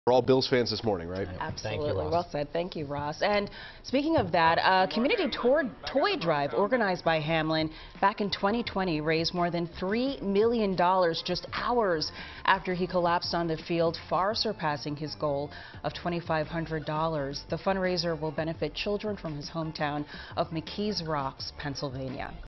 We're all Bills fans this morning, right? Absolutely. Well said. Thank you, Ross. And speaking of that, a community toy drive organized by Hamlin back in 2020 raised more than $3 million just hours after he collapsed on the field, far surpassing his goal of $2,500. The fundraiser will benefit children from his hometown of McKees Rocks, Pennsylvania.